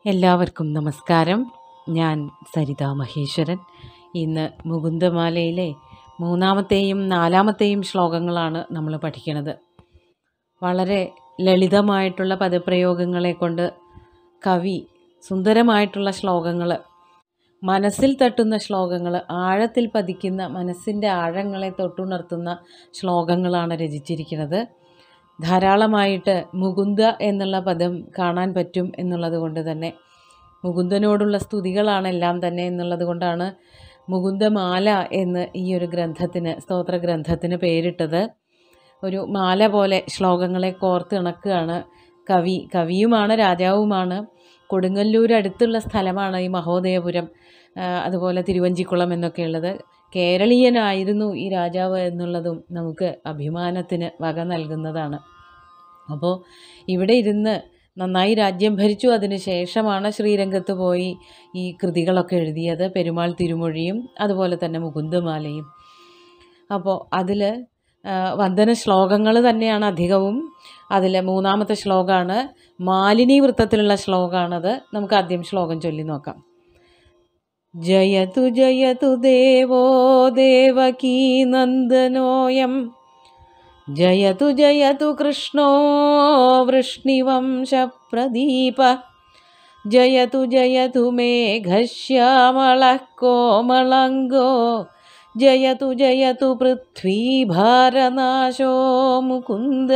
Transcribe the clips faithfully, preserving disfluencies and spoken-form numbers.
എല്ലാവർക്കും നമസ്കാരം. ഞാൻ സരിത മഹേശ്വരൻ. ഇന്ന് മുകുന്ദമാലയിലെ മൂന്നാമത്തെയും നാലാമത്തെയും ശ്ലോകങ്ങളാണ് നമ്മൾ പഠിക്കുന്നത്. വളരെ ലളിതമായിട്ടുള്ള പദപ്രയോഗങ്ങളെ കൊണ്ട് കവി സുന്ദരമായിട്ടുള്ള ശ്ലോകങ്ങൾ, മനസ്സിൽ തട്ടുന്ന ശ്ലോകങ്ങൾ, ആഴത്തിൽ പതിക്കുന്ന മനസ്സിൻ്റെ ആഴങ്ങളെ തൊട്ടുണർത്തുന്ന ശ്ലോകങ്ങളാണ് രചിച്ചിരിക്കുന്നത്. ധാരാളമായിട്ട് മുകുന്ദ എന്നുള്ള പദം കാണാൻ പറ്റും എന്നുള്ളത് കൊണ്ട് തന്നെ, മുകുന്ദനോടുള്ള സ്തുതികളാണ് എല്ലാം തന്നെ എന്നുള്ളത് കൊണ്ടാണ് മുകുന്ദമാല എന്ന് ഈ ഒരു ഗ്രന്ഥത്തിന്, സ്തോത്ര ഗ്രന്ഥത്തിന് പേരിട്ടത്. ഒരു മാല പോലെ ശ്ലോകങ്ങളെ കോർത്തിണക്കുകയാണ് കവി. കവിയുമാണ്, രാജാവുമാണ്. കൊടുങ്ങല്ലൂർ അടുത്തുള്ള സ്ഥലമാണ് ഈ മഹോദയപുരം, അതുപോലെ തിരുവഞ്ചിക്കുളം എന്നൊക്കെയുള്ളത്. കേരളീയനായിരുന്നു ഈ രാജാവ് എന്നുള്ളതും നമുക്ക് അഭിമാനത്തിന് വക നൽകുന്നതാണ്. അപ്പോൾ ഇവിടെ ഇരുന്ന് നന്നായി രാജ്യം ഭരിച്ചു. അതിന് ശേഷമാണ് ശ്രീരംഗത്ത് പോയി ഈ കൃതികളൊക്കെ എഴുതിയത്, പെരുമാൾ തിരുമൊഴിയും അതുപോലെ തന്നെ മുകുന്ദമാലയും. അപ്പോൾ അതിൽ വന്ദന ശ്ലോകങ്ങൾ തന്നെയാണ് അധികവും. അതിൽ മൂന്നാമത്തെ ശ്ലോകമാണ്, മാലിനി വൃത്തത്തിലുള്ള ശ്ലോകമാണത്. നമുക്ക് ആദ്യം ശ്ലോകം ചൊല്ലി നോക്കാം. ജയതു ജയതു ദേവോ ദേവകീ നന്ദനോയം, ജയതു ജയതു കൃഷ്ണോ വൃഷ്ണിവംശപ്രദീപ, ജയതു ജയതു മേഘശ്യാമളഃ കോമളാംഗോ, ജയതു ജയതു പൃഥ്വീഭാരനാശോ മുകുന്ദ.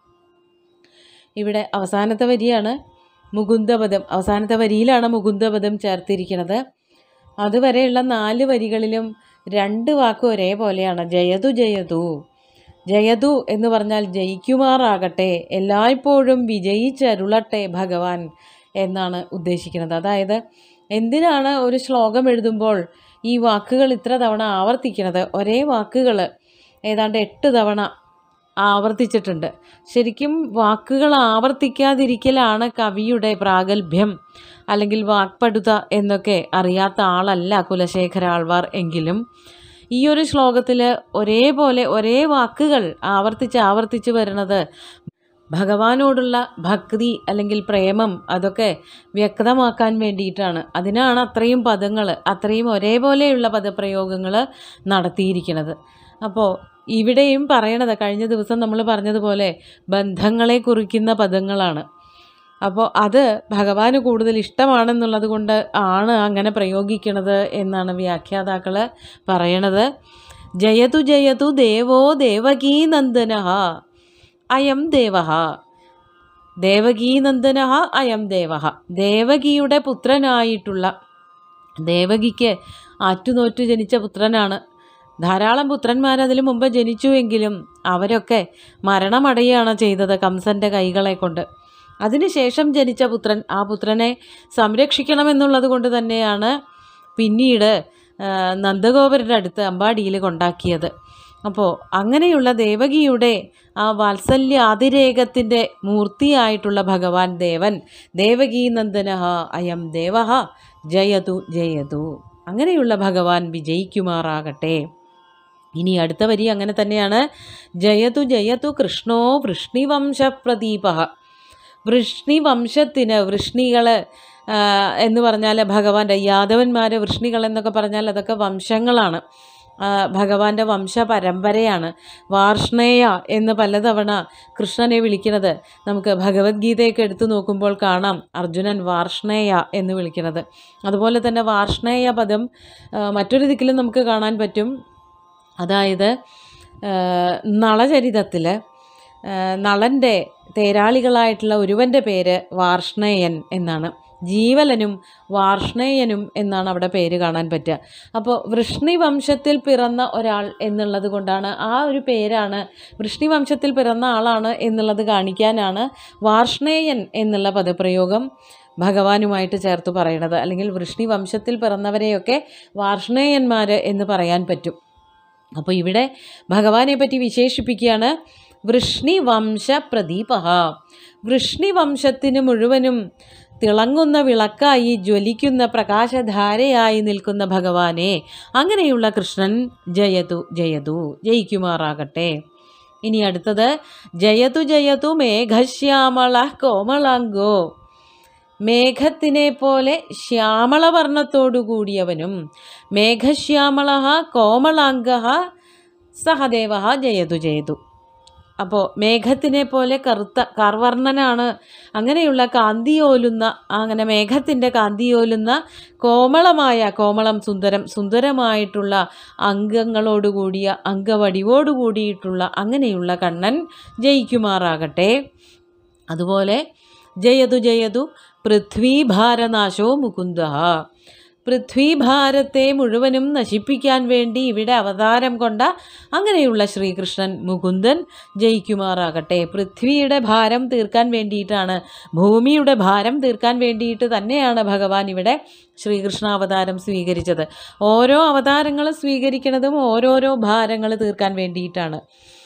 ഇവിടെ അവസാനത്തെ വരിയാണ് മുകുന്ദപദം. അവസാനത്തെ വരിയിലാണ് മുകുന്ദപദം ചേർത്തിരിക്കുന്നത്. അതുവരെയുള്ള നാല് വരികളിലും രണ്ട് വാക്ക് ഒരേപോലെയാണ്. ജയതു ജയതു. ജയതു എന്ന് പറഞ്ഞാൽ ജയിക്കുമാറാകട്ടെ, എല്ലായ്പ്പോഴും വിജയിച്ചരുളട്ടെ ഭഗവാൻ എന്നാണ് ഉദ്ദേശിക്കുന്നത്. അതായത് എന്തിനാണ് ഒരു ശ്ലോകം എഴുതുമ്പോൾ ഈ വാക്കുകൾ ഇത്ര തവണ ആവർത്തിക്കുന്നത്? ഒരേ വാക്കുകൾ ഏതാണ്ട് എട്ട് തവണ ആവർത്തിച്ചിട്ടുണ്ട്. ശരിക്കും വാക്കുകൾ ആവർത്തിക്കാതിരിക്കലാണ് കവിയുടെ പ്രാഗൽഭ്യം, അല്ലെങ്കിൽ വാക്പടുത എന്നൊക്കെ അറിയാത്ത ആളല്ല കുലശേഖര ആൾവാർ. എങ്കിലും ഈ ഒരു ശ്ലോകത്തിൽ ഒരേപോലെ ഒരേ വാക്കുകൾ ആവർത്തിച്ച് ആവർത്തിച്ച് വരുന്നത് ഭഗവാനോടുള്ള ഭക്തി അല്ലെങ്കിൽ പ്രേമം അതൊക്കെ വ്യക്തമാക്കാൻ വേണ്ടിയിട്ടാണ്. അതിനാണ് അത്രയും പദങ്ങൾ, അത്രയും ഒരേപോലെയുള്ള പദപ്രയോഗങ്ങൾ നടത്തിയിരിക്കുന്നത്. അപ്പോൾ ഇവിടെയും പറയണത്, കഴിഞ്ഞ ദിവസം നമ്മൾ പറഞ്ഞതുപോലെ ബന്ധങ്ങളെ കുറിക്കുന്ന പദങ്ങളാണ്. അപ്പോൾ അത് ഭഗവാന് കൂടുതൽ ഇഷ്ടമാണെന്നുള്ളത് കൊണ്ട് ആണ് അങ്ങനെ പ്രയോഗിക്കണത് എന്നാണ് വ്യാഖ്യാതാക്കൾ പറയണത്. ജയതു ജയതു ദേവോ ദേവകീ നന്ദനഃ അയം ദേവഃ, ദേവകീനന്ദനഃ അയം ദേവഃ. ദേവകിയുടെ പുത്രനായിട്ടുള്ള, ദേവകിക്ക് ആറ്റുനോറ്റു ജനിച്ച പുത്രനാണ്. ധാരാളം പുത്രന്മാർ അതിനു മുമ്പ് ജനിച്ചുവെങ്കിലും അവരൊക്കെ മരണമടയുകയാണ് ചെയ്തത് കംസൻ്റെ കൈകളെ കൊണ്ട്. അതിനുശേഷം ജനിച്ച പുത്രൻ, ആ പുത്രനെ സംരക്ഷിക്കണമെന്നുള്ളത് കൊണ്ട് തന്നെയാണ് പിന്നീട് നന്ദഗോപരുടെ അടുത്ത് അമ്പാടിയിൽ കൊണ്ടാക്കിയത്. അപ്പോൾ അങ്ങനെയുള്ള ദേവകിയുടെ ആ വാത്സല്യ അതിരേകത്തിൻ്റെ മൂർത്തിയായിട്ടുള്ള ഭഗവാൻ ദേവൻ, ദേവകീ നന്ദനഃ അയം ദേവഃ ജയതു ജയതു. അങ്ങനെയുള്ള ഭഗവാൻ വിജയിക്കുമാറാകട്ടെ. ഇനി അടുത്ത വരി അങ്ങനെ തന്നെയാണ്. ജയതു ജയതു കൃഷ്ണോ വൃഷ്ണിവംശപ്രദീപഃ. വൃഷ്ണിവംശത്തിന്, വൃഷ്ണികൾ എന്ന് പറഞ്ഞാൽ ഭഗവാന്റെ യാദവന്മാർ, വൃഷ്ണികൾ എന്നൊക്കെ പറഞ്ഞാൽ അതൊക്കെ വംശങ്ങളാണ്, ഭഗവാന്റെ വംശപരമ്പരയാണ്. വാർഷ്ണേയ എന്ന് പലതവണ കൃഷ്ണനെ വിളിക്കുന്നത് നമുക്ക് ഭഗവത്ഗീതയൊക്കെ എടുത്തു നോക്കുമ്പോൾ കാണാം, അർജുനൻ വാർഷ്ണേയ എന്ന് വിളിക്കുന്നത്. അതുപോലെ തന്നെ വാർഷ്ണേയ പദം മറ്റൊരു ദിക്കിലും നമുക്ക് കാണാൻ പറ്റും. അതായത് നളചരിതത്തിൽ നളൻ്റെ തേരാളികളായിട്ടുള്ള ഒരുവൻ്റെ പേര് വാർഷ്ണേയൻ എന്നാണ്. ജീവലനും വാർഷ്ണേയനും എന്നാണ് അവിടെ പേര് കാണാൻ പറ്റുക. അപ്പോൾ വൃഷ്ണിവംശത്തിൽ പിറന്ന ഒരാൾ എന്നുള്ളത് കൊണ്ടാണ്, ആ ഒരു പേരാണ്, വൃഷ്ണിവംശത്തിൽ പിറന്ന ആളാണ് എന്നുള്ളത് കാണിക്കാനാണ് വാർഷ്ണേയൻ എന്നുള്ള പദപ്രയോഗം ഭഗവാനുമായിട്ട് ചേർത്ത് പറയണത്. അല്ലെങ്കിൽ വൃഷ്ണിവംശത്തിൽ പിറന്നവരെയൊക്കെ വാർഷ്ണേയന്മാർ എന്ന് പറയാൻ പറ്റും. അപ്പോൾ ഇവിടെ ഭഗവാനെ പറ്റി വിശേഷിപ്പിക്കുകയാണ്. വൃഷ്ണിവംശ പ്രദീപഃ. വൃഷ്ണിവംശത്തിന് മുഴുവനും തിളങ്ങുന്ന വിളക്കായി ജ്വലിക്കുന്ന പ്രകാശധാരയായി നിൽക്കുന്ന ഭഗവാനെ, അങ്ങനെയുള്ള കൃഷ്ണൻ ജയതു ജയതു, ജയിക്കുമാറാകട്ടെ. ഇനി അടുത്തത് ജയതു ജയതു മേഘശ്യാമളഃ കോമളാംഗോ. മേഘത്തിനെ പോലെ ശ്യാമളവർണ്ണത്തോടു കൂടിയവനും മേഘശ്യാമള കോമളാംഗ സഹദേവ ജയതു ജയതു. അപ്പോൾ മേഘത്തിനെ പോലെ കറുത്ത കാർവർണ്ണനാണ്, അങ്ങനെയുള്ള കാന്തിയോലുന്ന, അങ്ങനെ മേഘത്തിൻ്റെ കാന്തിയോലുന്ന കോമളമായ, കോമളം സുന്ദരം, സുന്ദരമായിട്ടുള്ള അംഗങ്ങളോടുകൂടിയ, അംഗവടിവോടു കൂടിയിട്ടുള്ള അങ്ങനെയുള്ള കണ്ണൻ ജയിക്കുമാറാകട്ടെ. അതുപോലെ ജയതു ജയതു പൃഥ്വീഭാരനാശോ മുകുന്ദ. പൃഥ്വീഭാരത്തെ മുഴുവനും നശിപ്പിക്കാൻ വേണ്ടി ഇവിടെ അവതാരം കൊണ്ട അങ്ങനെയുള്ള ശ്രീകൃഷ്ണൻ മുകുന്ദൻ ജയിക്കുമാറാകട്ടെ. പൃഥ്വിയുടെ ഭാരം തീർക്കാൻ വേണ്ടിയിട്ടാണ്, ഭൂമിയുടെ ഭാരം തീർക്കാൻ വേണ്ടിയിട്ട് തന്നെയാണ് ഭഗവാൻ ഇവിടെ ശ്രീകൃഷ്ണാവതാരം സ്വീകരിച്ചത്. ഓരോ അവതാരങ്ങളും സ്വീകരിക്കുന്നതും ഓരോരോ ഭാരങ്ങൾ തീർക്കാൻ വേണ്ടിയിട്ടാണ്.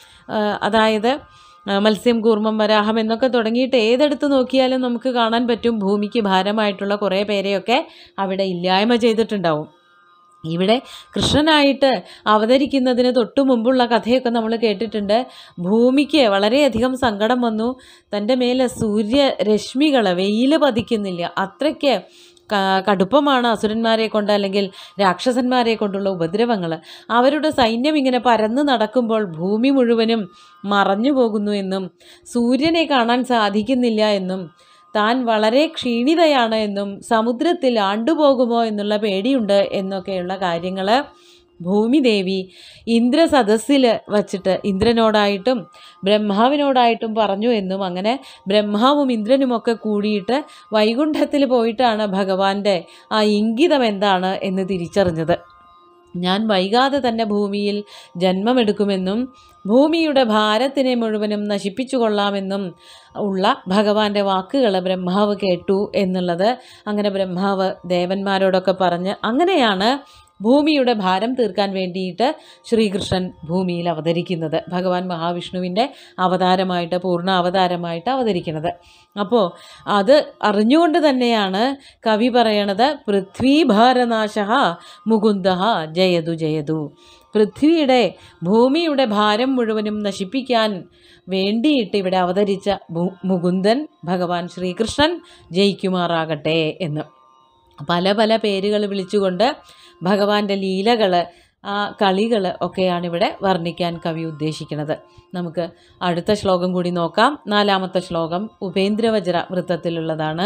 അതായത് മത്സ്യം, കൂർമ്മം, വരാഹം എന്നൊക്കെ തുടങ്ങിയിട്ട് ഏതെടുത്ത് നോക്കിയാലും നമുക്ക് കാണാൻ പറ്റും ഭൂമിക്ക് ഭാരമായിട്ടുള്ള കുറേ പേരെയൊക്കെ അവിടെ ഇല്ലായ്മ ചെയ്തിട്ടുണ്ടാവും. ഇവിടെ കൃഷ്ണനായിട്ട് അവതരിക്കുന്നതിന് തൊട്ടു മുമ്പുള്ള കഥയൊക്കെ നമ്മൾ കേട്ടിട്ടുണ്ട്. ഭൂമിക്ക് വളരെയധികം സങ്കടം വന്നു. തൻ്റെ മേലെ സൂര്യരശ്മികൾ, വെയിൽ പതിക്കുന്നില്ല, അത്രയ്ക്ക് കടുപ്പമാണ് അസുരന്മാരെ കൊണ്ട് അല്ലെങ്കിൽ രാക്ഷസന്മാരെ കൊണ്ടുള്ള ഉപദ്രവങ്ങൾ. അവരുടെ സൈന്യം ഇങ്ങനെ പരന്ന് നടക്കുമ്പോൾ ഭൂമി മുഴുവനും മറഞ്ഞു പോകുന്നു എന്നും സൂര്യനെ കാണാൻ സാധിക്കുന്നില്ല എന്നും താൻ വളരെ ക്ഷീണിതയാണ് എന്നും സമുദ്രത്തിൽ ആണ്ടുപോകുമോ എന്നുള്ള പേടിയുണ്ട് എന്നൊക്കെയുള്ള കാര്യങ്ങൾ ഭൂമിദേവി ഇന്ദ്രസദസ്സിൽ വച്ചിട്ട് ഇന്ദ്രനോടായിട്ടും ബ്രഹ്മാവിനോടായിട്ടും പറഞ്ഞു എന്നും, അങ്ങനെ ബ്രഹ്മാവും ഇന്ദ്രനുമൊക്കെ കൂടിയിട്ട് വൈകുണ്ഠത്തിൽ പോയിട്ടാണ് ഭഗവാന്റെ ആ ഇംഗിതം എന്താണ് എന്ന് തിരിച്ചറിഞ്ഞത്. ഞാൻ വൈകാതെ തന്നെ ഭൂമിയിൽ ജന്മമെടുക്കുമെന്നും ഭൂമിയുടെ ഭാരത്തിനെ മുഴുവനും നശിപ്പിച്ചു കൊള്ളാമെന്നും ഉള്ള ഭഗവാന്റെ വാക്കുകൾ ബ്രഹ്മാവ് കേട്ടു എന്നുള്ളത്, അങ്ങനെ ബ്രഹ്മാവ് ദേവന്മാരോടൊക്കെ പറഞ്ഞ് അങ്ങനെയാണ് ഭൂമിയുടെ ഭാരം തീർക്കാൻ വേണ്ടിയിട്ട് ശ്രീകൃഷ്ണൻ ഭൂമിയിൽ അവതരിക്കുന്നത്, ഭഗവാൻ മഹാവിഷ്ണുവിൻ്റെ അവതാരമായിട്ട്, പൂർണ്ണ അവതാരമായിട്ട് അവതരിക്കുന്നത്. അപ്പോൾ അത് അറിഞ്ഞുകൊണ്ട് തന്നെയാണ് കവി പറയണത്, പൃഥ്വീഭാരനാശ മുകുന്ദ ജയതു ജയതു. പൃഥ്വിയുടെ, ഭൂമിയുടെ ഭാരം മുഴുവനും നശിപ്പിക്കാൻ വേണ്ടിയിട്ട് ഇവിടെ അവതരിച്ച മുകുന്ദൻ ഭഗവാൻ ശ്രീകൃഷ്ണൻ ജയിക്കുമാറാകട്ടെ എന്ന് പല പല പേരുകൾ വിളിച്ചുകൊണ്ട് ഭഗവാന്റെ ലീലകൾ, ആ കളികൾ ഒക്കെയാണ് ഇവിടെ വർണ്ണിക്കാൻ കവി ഉദ്ദേശിക്കുന്നത്. നമുക്ക് അടുത്ത ശ്ലോകം കൂടി നോക്കാം. നാലാമത്തെ ശ്ലോകം ഉപേന്ദ്രവജ്ര വൃത്തത്തിലുള്ളതാണ്.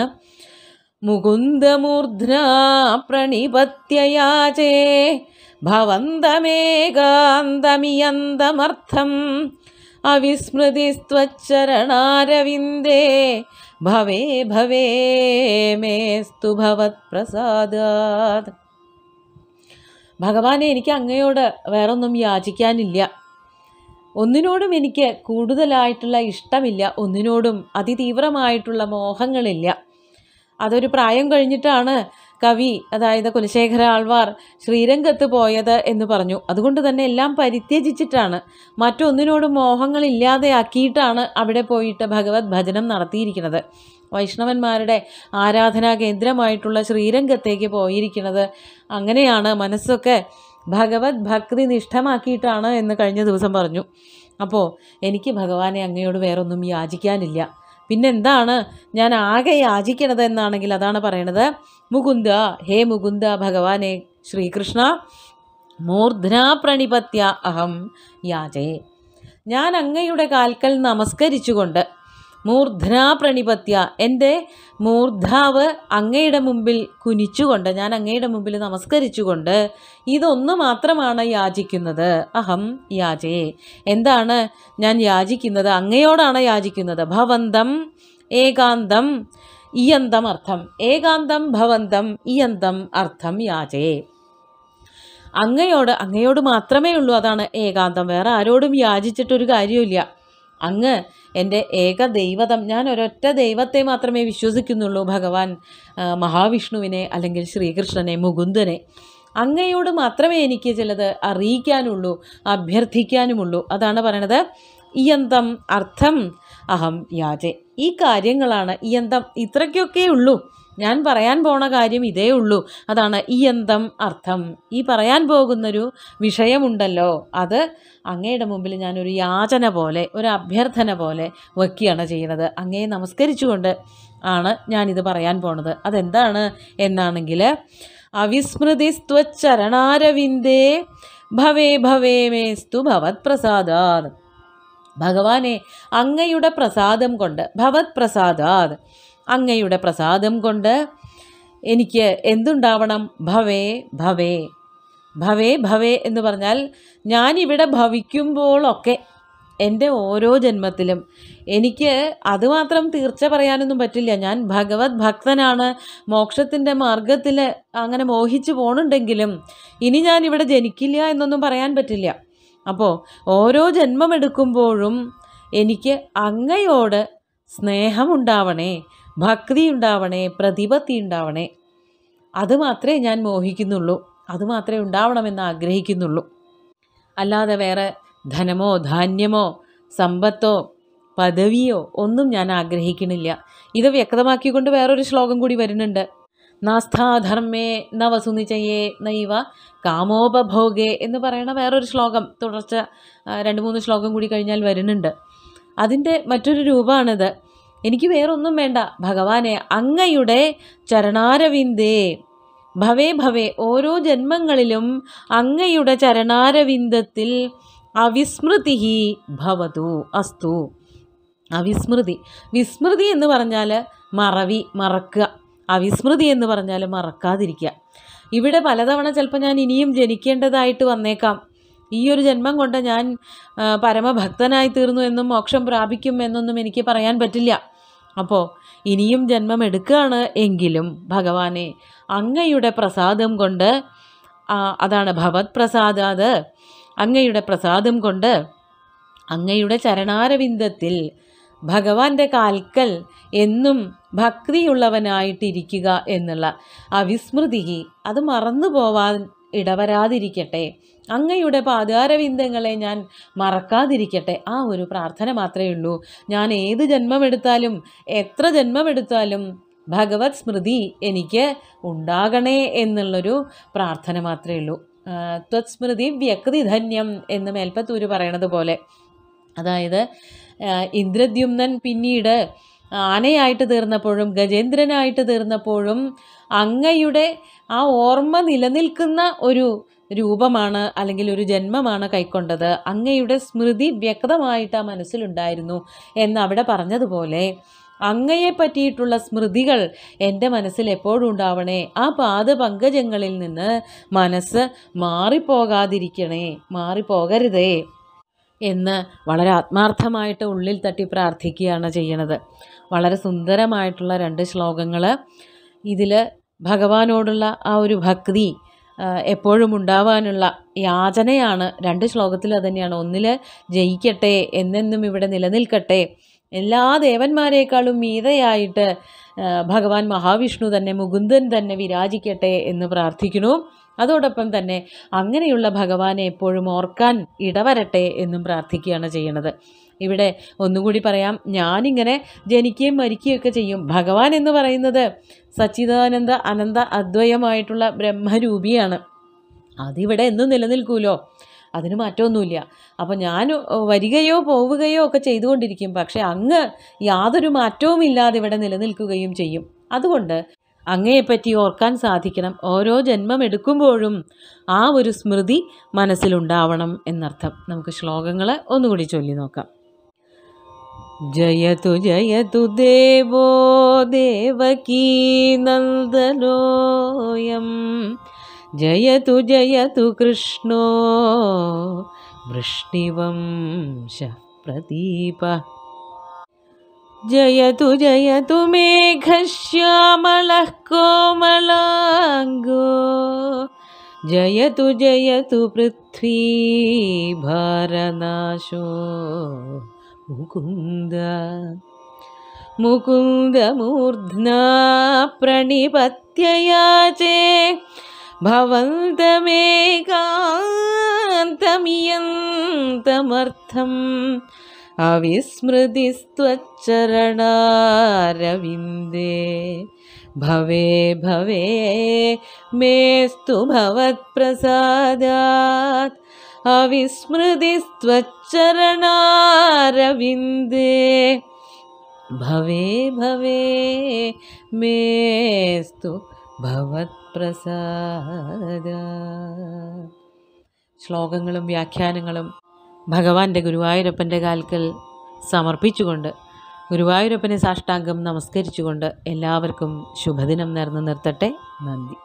മുകുന്ദമൂർധ്നാ പ്രണിപത്യയാചേ ഭവന്തമേകാന്തമിയന്തമർത്ഥം അവിസ്മൃതിസ്ത്വച്ചരണാരവിന്ദേ ഭവേ ഭവേ മേസ്തു ഭവത് പ്രസാദാത്. ഭഗവാനെ, എനിക്ക് അങ്ങയോട് വേറൊന്നും യാചിക്കാനില്ല, ഒന്നിനോടും എനിക്ക് കൂടുതലായിട്ടുള്ള ഇഷ്ടമില്ല, ഒന്നിനോടും അതിതീവ്രമായിട്ടുള്ള മോഹങ്ങളില്ല. അതൊരു പ്രായം കഴിഞ്ഞിട്ടാണ് കവി, അതായത് കുലശേഖര ആൾവാർ ശ്രീരംഗത്ത് പോയത് എന്ന് പറഞ്ഞു. അതുകൊണ്ട് തന്നെ എല്ലാം പരിത്യജിച്ചിട്ടാണ്, മറ്റൊന്നിനോടും മോഹങ്ങളില്ലാതെ ആക്കിയിട്ടാണ് അവിടെ പോയിട്ട് ഭഗവത് ഭജനം നടത്തിയിരിക്കുന്നത്. വൈഷ്ണവന്മാരുടെ ആരാധനാ കേന്ദ്രമായിട്ടുള്ള ശ്രീരംഗത്തേക്ക് പോയിരിക്കുന്നത് അങ്ങനെയാണ്, മനസ്സൊക്കെ ഭഗവത് ഭക്തി നിഷ്ഠമാക്കിയിട്ടാണ് എന്ന് കഴിഞ്ഞ ദിവസം പറഞ്ഞു. അപ്പോൾ എനിക്ക് ഭഗവാനെ അങ്ങയോട് വേറൊന്നും യാചിക്കാനില്ല. പിന്നെന്താണ് ഞാൻ ആകെ യാചിക്കണത് എന്നാണെങ്കിൽ അതാണ് പറയണത്. മുകുന്ദ, ഹേ മുകുന്ദ ഭഗവാനെ ശ്രീകൃഷ്ണ, മൂർധ്നാ പ്രണിപത്യ അഹം യാചേ. ഞാൻ അങ്ങയുടെ കാൽക്കൽ നമസ്കരിച്ചുകൊണ്ട്, മൂർധ്നാ പ്രണിപത്യ, എൻ്റെ മൂർധാവ് അങ്ങയുടെ മുമ്പിൽ കുനിച്ചുകൊണ്ട്, ഞാൻ അങ്ങയുടെ മുമ്പിൽ നമസ്കരിച്ചുകൊണ്ട് ഇതൊന്നു മാത്രമാണ് യാചിക്കുന്നത്. അഹം യാചേ. എന്താണ് ഞാൻ യാചിക്കുന്നത്? അങ്ങയോടാണ് യാചിക്കുന്നത്. ഭവന്തം ഏകാന്തം ഇയന്തം അർത്ഥം, ഏകാന്തം ഭവന്തം ഇയന്തം അർത്ഥം യാചേ. അങ്ങയോട്, അങ്ങയോട് മാത്രമേ ഉള്ളൂ, അതാണ് ഏകാന്തം. വേറെ ആരോടും യാചിച്ചിട്ടൊരു കാര്യമില്ല. അങ്ങ് എൻ്റെ ഏക ദൈവതം, ഞാൻ ഒരൊറ്റ ദൈവത്തെ മാത്രമേ വിശ്വസിക്കുന്നുള്ളൂ, ഭഗവാൻ മഹാവിഷ്ണുവിനെ അല്ലെങ്കിൽ ശ്രീകൃഷ്ണനെ, മുകുന്ദനെ. അങ്ങയോട് മാത്രമേ എനിക്ക് ചിലത് അറിയിക്കാനുള്ളൂ, അഭ്യർത്ഥിക്കാനുമുള്ളൂ. അതാണ് പറയണത് ഇയന്തം അർത്ഥം അഹം യാചേ. ഈ കാര്യങ്ങളാണ് ഇയന്തം, ഇത്രയ്ക്കൊക്കെ ഉള്ളൂ. ഞാൻ പറയാൻ പോണ കാര്യം ഇതേ ഉള്ളൂ. അതാണ് ഇയന്തം അർത്ഥം. ഈ പറയാൻ പോകുന്നൊരു വിഷയമുണ്ടല്ലോ, അത് അങ്ങയുടെ മുമ്പിൽ ഞാനൊരു യാചന പോലെ, ഒരു അഭ്യർത്ഥന പോലെ വയ്ക്കുകയാണ് ചെയ്യുന്നത്. അങ്ങയെ നമസ്കരിച്ചുകൊണ്ട് ആണ് ഞാനിത് പറയാൻ പോണത്. അതെന്താണ് എന്നാണെങ്കിൽ, അവിസ്മൃതിസ്ത്വച്ചരണാരവിന്ദേ ഭവേ ഭവേ മേസ്തു ഭവത് പ്രസാദാത്. ഭഗവാനെ, അങ്ങയുടെ പ്രസാദം കൊണ്ട്, ഭവത് പ്രസാദാത്, അങ്ങയുടെ പ്രസാദം കൊണ്ട് എനിക്ക് എന്തുണ്ടാവണം? ഭവേ ഭവേ. ഭവേ ഭവേ എന്ന് പറഞ്ഞാൽ ഞാനിവിടെ ഭവിക്കുമ്പോഴൊക്കെ എൻ്റെ ഓരോ ജന്മത്തിലും എനിക്ക് അതുമാത്രം തീർച്ച പറയാനൊന്നും പറ്റില്ല. ഞാൻ ഭഗവത് ഭക്തനാണ്, മോക്ഷത്തിൻ്റെ മാർഗത്തിൽ അങ്ങനെ മോഹിച്ചു പോകണുണ്ടെങ്കിലും ഇനി ഞാനിവിടെ ജനിക്കില്ല എന്നൊന്നും പറയാൻ പറ്റില്ല. അപ്പോൾ ഓരോ ജന്മമെടുക്കുമ്പോഴും എനിക്ക് അങ്ങയോട് സ്നേഹമുണ്ടാവണേ, ഭക്തി ഉണ്ടാവണേ, പ്രതിപത്തി ഉണ്ടാവണേ. അതുമാത്രമേ ഞാൻ മോഹിക്കുന്നുള്ളൂ, അതുമാത്രമേ ഉണ്ടാവണമെന്ന് ആഗ്രഹിക്കുന്നുള്ളൂ. അല്ലാതെ വേറെ ധനമോ ധാന്യമോ സമ്പത്തോ പദവിയോ ഒന്നും ഞാൻ ആഗ്രഹിക്കണില്ല. ഇത് വ്യക്തമാക്കിക്കൊണ്ട് വേറൊരു ശ്ലോകം കൂടി വരുന്നുണ്ട്. നാസ്ഥാധർമ്മേ നവസുനിചയേ നൈവ കാമോപഭോഗേ എന്ന് പറയുന്ന വേറൊരു ശ്ലോകം തുടർച്ച രണ്ട് മൂന്ന് ശ്ലോകം കൂടി കഴിഞ്ഞാൽ വരുന്നുണ്ട്. അതിൻ്റെ മറ്റൊരു രൂപമാണിത്. എനിക്ക് വേറൊന്നും വേണ്ട ഭഗവാനെ, അങ്ങയുടെ ചരണാരവിന്ദേ ഭവേ ഭവേ, ഓരോ ജന്മങ്ങളിലും അങ്ങയുടെ ചരണാരവിന്ദത്തിൽ അവിസ്മൃതി ഭവതു അസ്തു. അവിസ്മൃതി, വിസ്മൃതി എന്ന് പറഞ്ഞാൽ മറവി, മറക്കുക. അവിസ്മൃതി എന്ന് പറഞ്ഞാൽ മറക്കാതിരിക്കുക. ഇവിടെ പലതവണ ചിലപ്പോൾ ഞാൻ ഇനിയും ജനിക്കേണ്ടതായിട്ട് വന്നേക്കാം. ഈ ഒരു ജന്മം കൊണ്ട് ഞാൻ പരമഭക്തനായി തീർന്നു എന്നും മോക്ഷം പ്രാപിക്കും എന്നൊന്നും എനിക്ക് പറയാൻ പറ്റില്ല. അപ്പോൾ ഇനിയും ജന്മം എടുക്കുകയാണ് എങ്കിലും ഭഗവാനെ, അങ്ങയുടെ പ്രസാദം കൊണ്ട്, അതാണ് ഭവത് പ്രസാദാത്, അങ്ങയുടെ പ്രസാദം കൊണ്ട് അങ്ങയുടെ ചരണാരവിന്ദത്തിൽ ഭഗവാന്റെ കാൽക്കൽ എന്നും ഭക്തിയുള്ളവനായിട്ടിരിക്കുക എന്നുള്ള അവിസ്മൃതി, അത് മറന്നു പോവാൻ ഇടവരാതിരിക്കട്ടെ, അങ്ങയുടെ പാദാരവിന്ദങ്ങളെ ഞാൻ മറക്കാതിരിക്കട്ടെ. ആ ഒരു പ്രാർത്ഥന മാത്രമേ ഉള്ളൂ. ഞാൻ ഏത് ജന്മമെടുത്താലും എത്ര ജന്മമെടുത്താലും ഭഗവത് സ്മൃതി എനിക്ക് ഉണ്ടാകണേ എന്നുള്ളൊരു പ്രാർത്ഥന മാത്രമേ ഉള്ളൂ. ത്വത്സ്മൃതി വ്യക്തിധന്യം എന്ന് മേൽപ്പത്തൂര് പറയണത് പോലെ, അതായത് ഇന്ദ്രദ്യുമ്നൻ പിന്നീട് ആനയായിട്ട് തീർന്നപ്പോഴും ഗജേന്ദ്രനായിട്ട് തീർന്നപ്പോഴും അങ്ങയുടെ ആ ഓർമ്മ നിലനിൽക്കുന്ന ഒരു രൂപമാണ് അല്ലെങ്കിൽ ഒരു ജന്മമാണ് കൈക്കൊണ്ടത്. അങ്ങയുടെ സ്മൃതി വ്യക്തമായിട്ട് ആ മനസ്സിലുണ്ടായിരുന്നു എന്ന് അവിടെ പറഞ്ഞതുപോലെ അങ്ങയെ പറ്റിയിട്ടുള്ള സ്മൃതികൾ എൻ്റെ മനസ്സിൽ എപ്പോഴും ഉണ്ടാവണേ. ആ പാദപങ്കജങ്ങളിൽ നിന്ന് മനസ്സ് മാറിപ്പോകാതിരിക്കണേ, മാറിപ്പോകരുതേ എന്ന് വളരെ ആത്മാർത്ഥമായിട്ട് ഉള്ളിൽ തട്ടി പ്രാർത്ഥിക്കുകയാണ് ചെയ്യണത്. വളരെ സുന്ദരമായിട്ടുള്ള രണ്ട് ശ്ലോകങ്ങൾ. ഇതിൽ ഭഗവാനോടുള്ള ആ ഒരു ഭക്തി എപ്പോഴും ഉണ്ടാവാനുള്ള യാചനയാണ്. രണ്ട് ശ്ലോകത്തിൽ അതുതന്നെയാണ്. ഒന്നിൽ ജയിക്കട്ടെ, എന്നെന്നും ഇവിടെ നിലനിൽക്കട്ടെ, എല്ലാ ദേവന്മാരെക്കാളും മീതയായിട്ട് ഭഗവാൻ മഹാവിഷ്ണു തന്നെ, മുകുന്ദൻ തന്നെ വിരാജിക്കട്ടെ എന്ന് പ്രാർത്ഥിക്കുന്നു. അതോടൊപ്പം തന്നെ അങ്ങനെയുള്ള ഭഗവാനെ എപ്പോഴും ഓർക്കാൻ ഇടവരട്ടെ എന്നും പ്രാർത്ഥിക്കുകയാണ് ചെയ്യണത്. ഇവിടെ ഒന്നുകൂടി പറയാം, ഞാനിങ്ങനെ ജനിക്കുകയും മരിക്കുകയൊക്കെ ചെയ്യും. ഭഗവാൻ എന്ന് പറയുന്നത് സച്ചിദാനന്ദ അനന്ത അദ്വയമായിട്ടുള്ള ബ്രഹ്മരൂപിയാണ്. അതിവിടെ എന്നും നിലനിൽക്കുമല്ലോ, അതിന് മാറ്റമൊന്നുമില്ല. അപ്പോൾ ഞാൻ വരികയോ പോവുകയോ ഒക്കെ ചെയ്തുകൊണ്ടിരിക്കും, പക്ഷെ അങ്ങ് യാതൊരു മാറ്റവും ഇല്ലാതെ ഇവിടെ നിലനിൽക്കുകയും ചെയ്യും. അതുകൊണ്ട് അങ്ങയെപ്പറ്റി ഓർക്കാൻ സാധിക്കണം. ഓരോ ജന്മം എടുക്കുമ്പോഴും ആ ഒരു സ്മൃതി മനസ്സിലുണ്ടാവണം എന്നർത്ഥം. നമുക്ക് ശ്ലോകങ്ങൾ ഒന്നുകൂടി ചൊല്ലി നോക്കാം. ജയതു ജയതു ദേവോ ദേവകീ നന്ദനോയം, ജയതു ജയതു കൃഷ്ണോ വൃഷ്ണിവംശ പ്രദീപ, ജയതു ജയതു മേഘശ്യാമളഃ കോമളാംഗോ, ജയതു ജയതു പൃഥ്വീഭാരനാശോ മുകുന്ദ, മുകുന്ദ മൂർധ്നാ പ്രണിപത്യയാചേ ഭവന്തമേകാന്തമിയന്തമർത്ഥം അവിസ്മൃതിസ്ത്വച്ചരണാരവിന്ദേ ഭവേ ഭവേ മേസ്തു ഭവത്പ്രസാദാത് അവിസ്മൃതിസ്ത്വച്ചരണാരവിന്ദേ ഭവേ ഭവേ മേസ്തു ഭവത്പ്രസാദ. ശ്ലോകങ്ങളും വ്യാഖ്യാനങ്ങളും ഭഗവാന്റെ ഗുരുവായൂരപ്പൻ്റെ കാൽക്കൽ സമർപ്പിച്ചുകൊണ്ട്, ഗുരുവായൂരപ്പനെ സാഷ്ടാംഗം നമസ്കരിച്ചുകൊണ്ട് എല്ലാവർക്കും ശുഭദിനം നേർന്നു നിർത്തട്ടെ. നന്ദി.